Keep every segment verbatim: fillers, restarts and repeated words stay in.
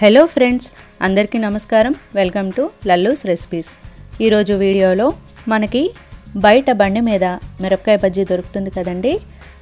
Hello friends, అందరికీ నమస్కారం. Welcome to Lallu's recipes. ఈరోజు వీడియోలో మనకి బయట బండి మీద మిరపకాయ బజ్జీ దొరుకుతుంది కదండి.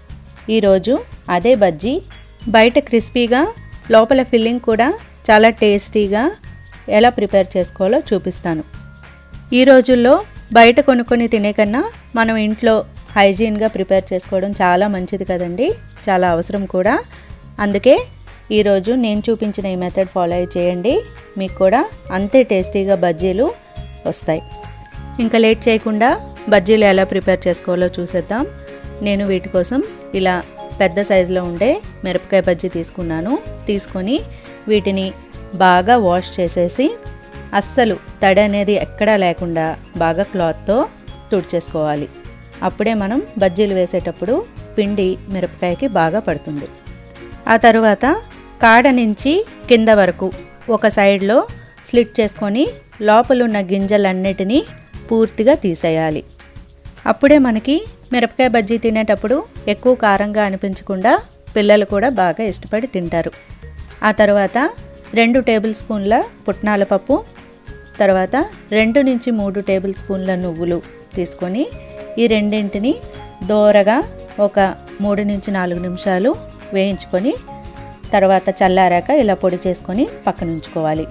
ఈరోజు అదే బజ్జీ బయట క్రిస్పీగా, లోపల ఫిల్లింగ్ కూడా చాలా టేస్టీగా ఎలా ప్రిపేర్ చేసుకోవాలో చూపిస్తాను. ఈ రోజుల్లో బయట కొనుక్కొని తినే కన్నా మనం ఇంట్లో హైజీన్గా ప్రిపేర్ చేసుకోవడం చాలా మంచిది కదండి, చాలా అవసరం కూడా. అందుకే ఈరోజు నేను చూపించిన ఈ మెథడ్ ఫాలో అయ్యి చేయండి, మీకు కూడా అంతే టేస్టీగా బజ్జీలు వస్తాయి. ఇంకా లేట్ చేయకుండా బజ్జీలు ఎలా ప్రిపేర్ చేసుకోవాలో చూసేద్దాం. నేను వీటి కోసం ఇలా పెద్ద సైజులో ఉండే మిరపకాయ బజ్జీ తీసుకున్నాను. తీసుకొని వీటిని బాగా వాష్ చేసేసి అస్సలు తడి అనేది ఎక్కడా లేకుండా బాగా క్లాత్తో తుడిచేసుకోవాలి. అప్పుడే మనం బజ్జీలు వేసేటప్పుడు పిండి మిరపకాయకి బాగా పడుతుంది. ఆ తరువాత కాడ నుంచి కింద వరకు ఒక సైడ్లో స్లిట్ చేసుకొని లోపలున్న గింజలన్నిటినీ పూర్తిగా తీసేయాలి. అప్పుడే మనకి మిరపకాయ బజ్జీ తినేటప్పుడు ఎక్కువ కారంగా అనిపించకుండా పిల్లలు కూడా బాగా ఇష్టపడి తింటారు. ఆ తర్వాత రెండు టేబుల్ స్పూన్ల పుట్నాల పప్పు, తర్వాత రెండు నుంచి మూడు టేబుల్ స్పూన్ల నువ్వులు తీసుకొని ఈ రెండింటిని దోరగా ఒక మూడు నుంచి నాలుగు నిమిషాలు వేయించుకొని తర్వాత చల్లారాక ఇలా పొడి చేసుకొని పక్కన ఉంచుకోవాలి.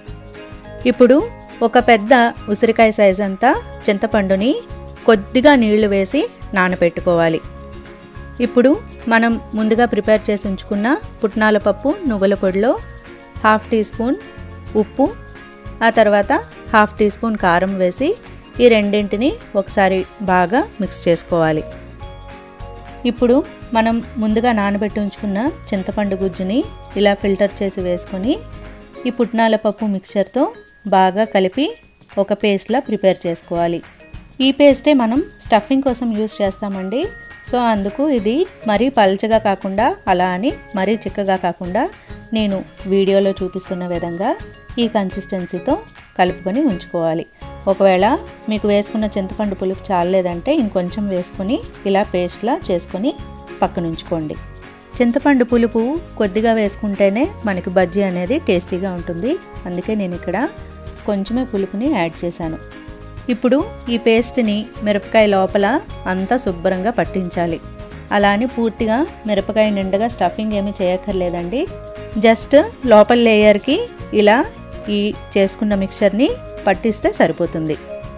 ఇప్పుడు ఒక పెద్ద ఉసిరికాయ సైజ్ అంతా చింతపండుని కొద్దిగా నీళ్లు వేసి నానబెట్టుకోవాలి. ఇప్పుడు మనం ముందుగా ప్రిపేర్ చేసి ఉంచుకున్న పుట్నాల పప్పు, నువ్వుల పొడిలో హాఫ్ టీ స్పూన్ ఉప్పు, ఆ తర్వాత హాఫ్ టీ స్పూన్ కారం వేసి ఈ రెండింటిని ఒకసారి బాగా మిక్స్ చేసుకోవాలి. ఇప్పుడు మనం ముందుగా నానబెట్టి ఉంచుకున్న చింతపండు గుజ్జుని ఇలా ఫిల్టర్ చేసి వేసుకొని ఈ పుట్నాల పప్పు మిక్చర్తో బాగా కలిపి ఒక పేస్ట్లా ప్రిపేర్ చేసుకోవాలి. ఈ పేస్టే మనం స్టఫింగ్ కోసం యూస్ చేస్తామండి. సో అందుకు ఇది మరీ పల్చగా కాకుండా, అలా అని మరీ చిక్కగా కాకుండా నేను వీడియోలో చూపిస్తున్న విధంగా ఈ కన్సిస్టెన్సీతో కలుపుకొని ఉంచుకోవాలి. ఒకవేళ మీకు వేసుకున్న చింతపండు పులుపు చాలలేదంటే ఇంకొంచెం వేసుకొని ఇలా పేస్ట్లా చేసుకొని పక్కన ఉంచుకోండి. చింతపండు పులుపు కొద్దిగా వేసుకుంటేనే మనకి బజ్జీ అనేది టేస్టీగా ఉంటుంది. అందుకే నేను ఇక్కడ కొంచెమే పులుపుని యాడ్ చేశాను. ఇప్పుడు ఈ పేస్ట్ని మిరపకాయ లోపల అంతా శుభ్రంగా పట్టించాలి. అలా అని పూర్తిగా మిరపకాయ నిండుగా స్టఫింగ్ ఏమీ చేయక్కర్లేదండి. జస్ట్ లోపల లేయర్కి ఇలా ఈ చేసుకున్న మిక్చర్ని పట్టిస్తే సరిపోతుంది.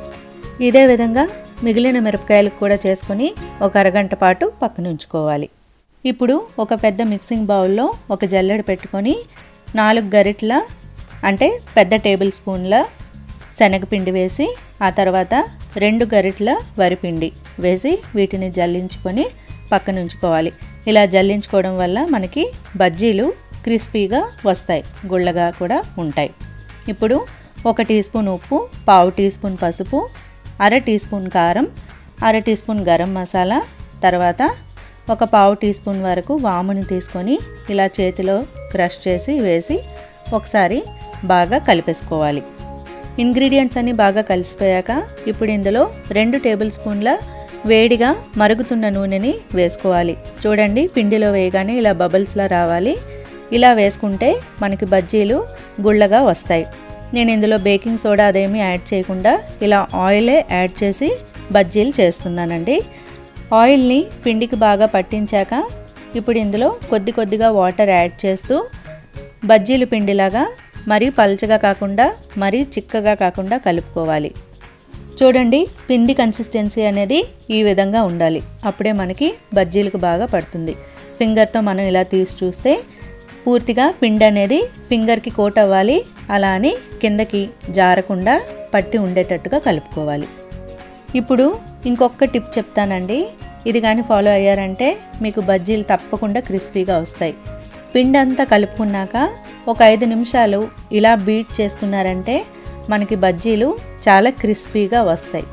ఇదే విధంగా మిగిలిన మిరపకాయలకు కూడా చేసుకొని ఒక అరగంట పాటు పక్కన ఉంచుకోవాలి. ఇప్పుడు ఒక పెద్ద మిక్సింగ్ బౌల్లో ఒక జల్లెడ పెట్టుకొని నాలుగు గరిటెల అంటే పెద్ద టేబుల్ స్పూన్ల శనగపిండి వేసి, ఆ తర్వాత రెండు గరిటెల వరిపిండి వేసి వీటిని జల్లించుకొని పక్కన ఉంచుకోవాలి. ఇలా జల్లించుకోవడం వల్ల మనకి బజ్జీలు క్రిస్పీగా వస్తాయి, గుళ్ళగా కూడా ఉంటాయి. ఇప్పుడు ఒక టీ స్పూన్ ఉప్పు, పావు టీ స్పూన్ పసుపు, అర టీ స్పూన్ కారం, అర టీ స్పూన్ గరం మసాలా, తర్వాత ఒక పావు టీ స్పూన్ వరకు వాముని తీసుకొని ఇలా చేతిలో క్రష్ చేసి వేసి ఒకసారి బాగా కలిపేసుకోవాలి. ఇంగ్రీడియంట్స్ అన్నీ బాగా కలిసిపోయాక ఇప్పుడు ఇందులో రెండు టేబుల్ స్పూన్ల వేడిగా మరుగుతున్న నూనెని వేసుకోవాలి. చూడండి, పిండిలో వేయగానే ఇలా బబుల్స్లా రావాలి. ఇలా వేసుకుంటే మనకి బజ్జీలు గుళ్ళగా వస్తాయి. నేను ఇందులో బేకింగ్ సోడా అదేమీ యాడ్ చేయకుండా ఇలా ఆయిలే యాడ్ చేసి బజ్జీలు చేస్తున్నానండి. ఆయిల్ని పిండికి బాగా పట్టించాక ఇప్పుడు ఇందులో కొద్ది కొద్దిగా వాటర్ యాడ్ చేస్తూ బజ్జీలు పిండిలాగా మరీ పల్చగా కాకుండా మరీ చిక్కగా కాకుండా కలుపుకోవాలి. చూడండి, పిండి కన్సిస్టెన్సీ అనేది ఈ విధంగా ఉండాలి. అప్పుడే మనకి బజ్జీలకు బాగా పడుతుంది. ఫింగర్తో మనం ఇలా తీసి చూస్తే పూర్తిగా పిండి అనేది ఫింగర్కి కోట్ అవ్వాలి. అలా అని కిందకి జారకుండా పట్టి ఉండేటట్టుగా కలుపుకోవాలి. ఇప్పుడు ఇంకొక టిప్ చెప్తానండి. ఇది కానీ ఫాలో అయ్యారంటే మీకు బజ్జీలు తప్పకుండా క్రిస్పీగా వస్తాయి. పిండి అంతా కలుపుకున్నాక ఒక ఐదు నిమిషాలు ఇలా బీట్ చేసుకున్నారంటే మనకి బజ్జీలు చాలా క్రిస్పీగా వస్తాయి.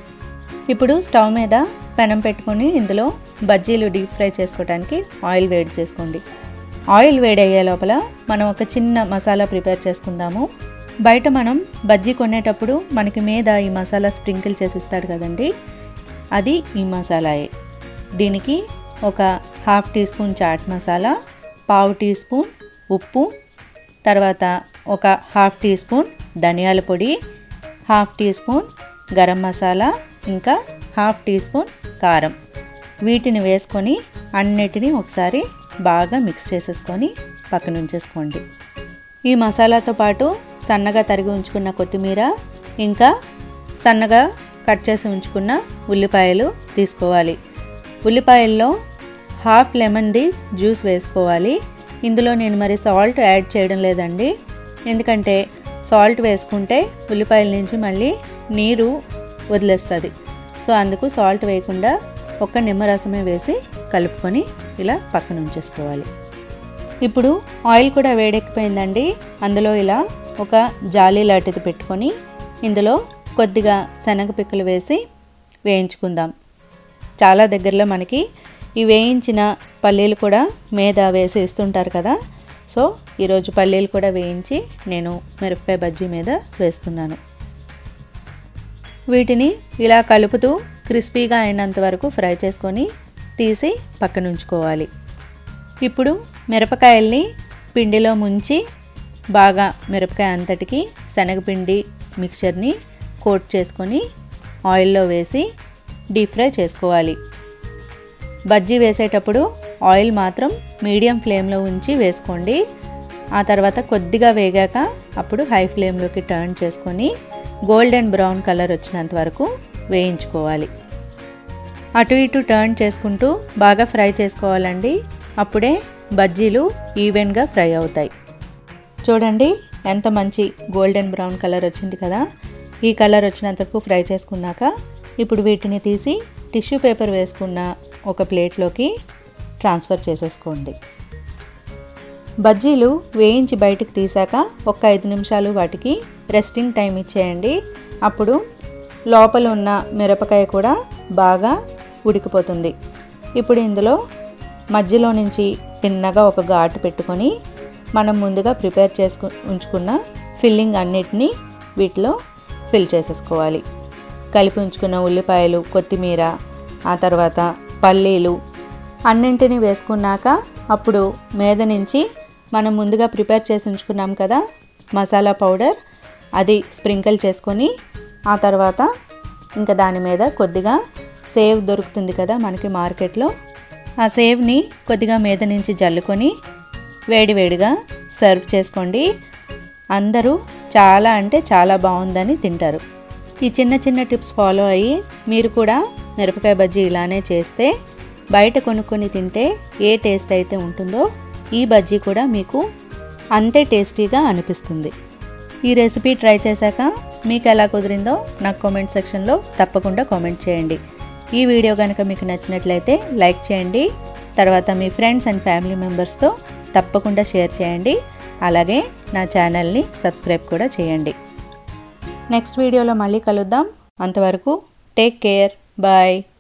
ఇప్పుడు స్టవ్ మీద పెనం పెట్టుకొని ఇందులో బజ్జీలు డీప్ ఫ్రై చేసుకోవడానికి ఆయిల్ వేడి చేసుకోండి. ఆయిల్ వేడి అయ్యే లోపల మనం ఒక చిన్న మసాలా ప్రిపేర్ చేసుకుందాము. బయట మనం బజ్జీ కొనేటప్పుడు మనకి మీద ఈ మసాలా స్ప్రింకిల్ చేసి ఇస్తాడు కదండి, అది ఈ మసాలాయే. దీనికి ఒక half teaspoon chaat masala, పావు టీ స్పూన్ ఉప్పు, తర్వాత ఒక హాఫ్ టీ స్పూన్ ధనియాల పొడి, half teaspoon garam masala, ఇంకా హాఫ్ టీ స్పూన్ కారం. వీటిని వేసుకొని అన్నిటినీ ఒకసారి బాగా మిక్స్ చేసేసుకొని పక్కన ఉంచేసుకోండి. ఈ మసాలాతో పాటు సన్నగా తరిగి ఉంచుకున్న కొత్తిమీర, ఇంకా సన్నగా కట్ చేసి ఉంచుకున్న ఉల్లిపాయలు తీసుకోవాలి. ఉల్లిపాయల్లో హాఫ్ లెమన్ది జ్యూస్ వేసుకోవాలి. ఇందులో నేను మరి సాల్ట్ యాడ్ చేయడం లేదండి, ఎందుకంటే సాల్ట్ వేసుకుంటే ఉల్లిపాయల నుంచి మళ్ళీ నీరు వదిలేస్తుంది. సో అందుకు సాల్ట్ వేయకుండా ఒక్క నిమ్మరసమే వేసి కలుపుకొని ఇలా పక్కన ఉంచేసుకోవాలి. ఇప్పుడు ఆయిల్ కూడా వేడెక్కిపోయిందండి. అందులో ఇలా ఒక జాలీ లాంటిది పెట్టుకొని ఇందులో కొద్దిగా శనగపిక్కలు వేసి వేయించుకుందాం. చాలా దగ్గరలో మనకి ఈ వేయించిన పల్లీలు కూడా మీద వేసి ఇస్తుంటారు కదా. సో ఈరోజు పల్లీలు కూడా వేయించి నేను మిరపకాయ బజ్జీ మీద వేస్తున్నాను. వీటిని ఇలా కలుపుతూ క్రిస్పీగా అయినంత వరకు ఫ్రై చేసుకొని తీసి పక్కన ఉంచుకోవాలి. ఇప్పుడు మిరపకాయల్ని పిండిలో ముంచి బాగా మిరపకాయ అంతటికి శనగపిండి మిక్చర్ని కోట్ చేసుకొని ఆయిల్లో వేసి డీప్ ఫ్రై చేసుకోవాలి. బజ్జీ వేసేటప్పుడు ఆయిల్ మాత్రం మీడియం ఫ్లేమ్లో ఉంచి వేసుకోండి. ఆ తర్వాత కొద్దిగా వేగాక అప్పుడు హై ఫ్లేమ్లోకి టర్న్ చేసుకొని గోల్డెన్ బ్రౌన్ కలర్ వచ్చినంత వరకు వేయించుకోవాలి. అటు ఇటు టర్న్ చేసుకుంటూ బాగా ఫ్రై చేసుకోవాలండి. అప్పుడే బజ్జీలు ఈవెన్గా ఫ్రై అవుతాయి. చూడండి ఎంత మంచి గోల్డెన్ బ్రౌన్ కలర్ వచ్చింది కదా. ఈ కలర్ వచ్చినంతకు ఫ్రై చేసుకున్నాక ఇప్పుడు వీటిని తీసి టిష్యూ పేపర్ వేసుకున్న ఒక ప్లేట్లోకి ట్రాన్స్ఫర్ చేసేసుకోండి. బజ్జీలు వేయించి బయటికి తీసాక ఒక ఐదు నిమిషాలు వాటికి రెస్టింగ్ టైం ఇచ్చేయండి. అప్పుడు లోపల ఉన్న మిరపకాయ కూడా బాగా ఉడికిపోతుంది. ఇప్పుడు ఇందులో మధ్యలో నుంచి తిన్నగా ఒక ఘాటు పెట్టుకొని మనం ముందుగా ప్రిపేర్ చేసుకు ఉంచుకున్న ఫిల్లింగ్ అన్నిటినీ వీటిలో ఫిల్ చేసేసుకోవాలి. కలిపి ఉంచుకున్న ఉల్లిపాయలు, కొత్తిమీర, ఆ తర్వాత పల్లీలు అన్నింటినీ వేసుకున్నాక అప్పుడు మీద నుంచి మనం ముందుగా ప్రిపేర్ చేసి ఉంచుకున్నాం కదా మసాలా పౌడర్, అది స్ప్రింకిల్ చేసుకొని ఆ తర్వాత ఇంకా దాని మీద కొద్దిగా సేవ్ దొరుకుతుంది కదా మనకి మార్కెట్లో, ఆ సేవ్ని కొద్దిగా మీద నుంచి జల్లుకొని వేడివేడిగా సర్వ్ చేసుకోండి. అందరూ చాలా అంటే చాలా బాగుందని తింటారు. ఈ చిన్న చిన్న టిప్స్ ఫాలో అయ్యి మీరు కూడా మిరపకాయ బజ్జీ ఇలానే చేస్తే బయట కొనుక్కొని తింటే ఏ టేస్ట్ అయితే ఉంటుందో ఈ బజ్జీ కూడా మీకు అంతే టేస్టీగా అనిపిస్తుంది. ఈ రెసిపీ ట్రై చేశాక మీకు ఎలా కుదిరిందో నాకు కామెంట్ సెక్షన్లో తప్పకుండా కామెంట్ చేయండి. ఈ వీడియో కనుక మీకు నచ్చినట్లయితే లైక్ చేయండి. తర్వాత మీ ఫ్రెండ్స్ అండ్ ఫ్యామిలీ మెంబర్స్తో తప్పకుండా షేర్ చేయండి. అలాగే నా ఛానల్ని సబ్స్క్రైబ్ కూడా చేయండి. నెక్స్ట్ వీడియోలో మళ్ళీ కలుద్దాం. అంతవరకు టేక్ కేర్, బాయ్.